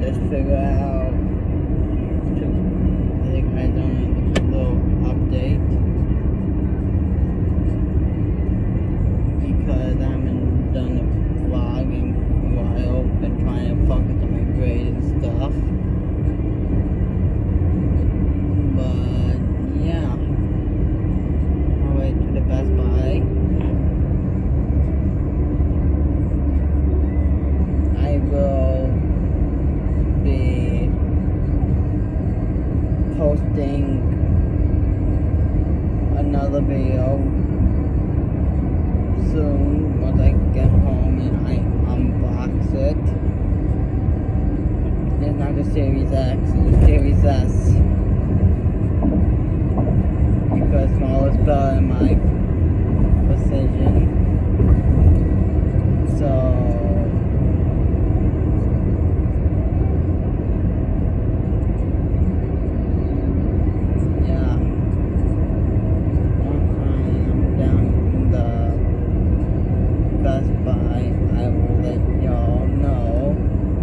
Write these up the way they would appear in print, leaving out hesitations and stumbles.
guys figure out to, I think I done a little update because I haven't done a vlog in a while. Been trying to focus on my grade and stuff. But yeah, I'll wait to the Best Buy. I will be posting another video soon once I get home and I unbox it. It's not the Series X, it's the Series S. Because small is better in my precision. So Best Buy, I will let y'all know.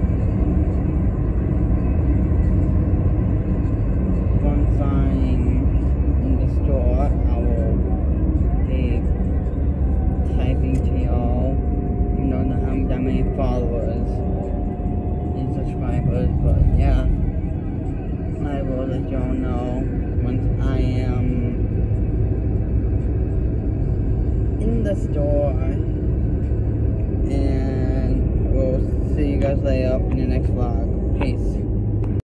Once I'm in the store, I will be typing to y'all. You know, I haven't that many followers and subscribers, but yeah, I will let y'all know once I am in the store. And we'll see you guys later in the next vlog.